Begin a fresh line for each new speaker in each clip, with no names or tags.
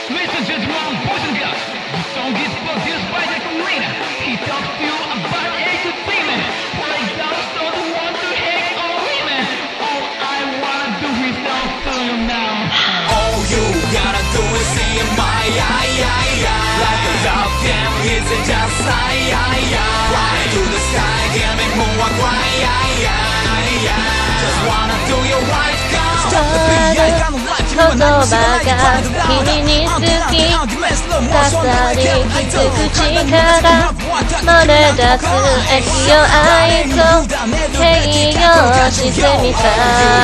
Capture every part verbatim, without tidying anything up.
Listen just one boys and girls. The song is produced by the arena. He talks to you about entertainment. Break down so the one to hate all women. All I wanna do is talk to you now.
All you gotta do is see in my eye, eye, eye. Like a love game, it's just I, I, I. Fly to the sky, give me more cry, I, I, I. Just wanna do you right, go. Stop the beat, I got no life.
言葉が君に好き刺さりきつ口から漏れ出す液を愛と形容してみた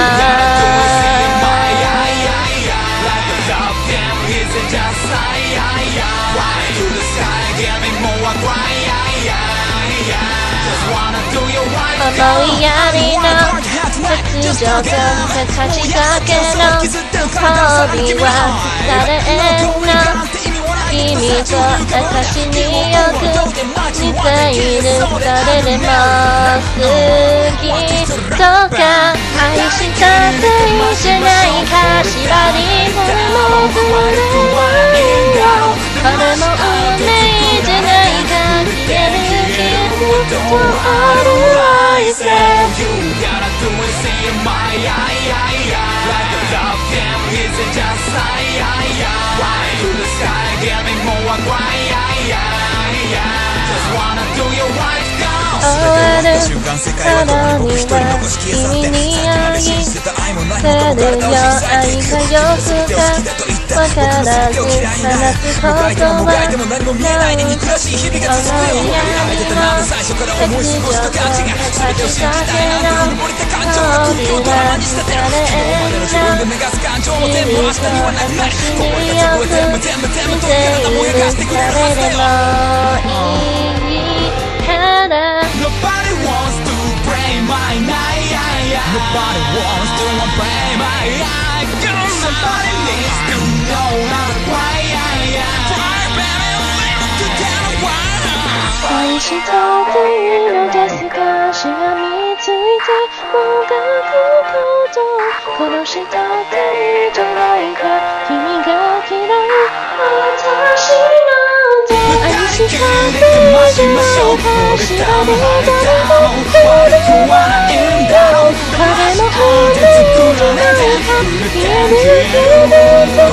思いやりの切情と勝ちかけの褒美はされんの君と私によく似ているそれでも好きとか愛したっていいじゃないか縛り込もうとないよこれも運命じゃないか消える消えるとある愛せ終わる頃には君に会いせるよ愛がよくかわからず話すことはない思いやりの切情と形だけの通りがされんの君と私によく似ているそれでもいいから
Nobody wants to break my night. Nobody wants to break my eye. Girl, somebody needs to know how to cry. Cry, baby, live to tell the world.
愛したっていいのですかしがみついてもがくこと殺したっていいじゃないか君が嫌い私なんて愛したっていいじゃないか縛り誰も誰もいいよ彼も本当じゃないか消える消えると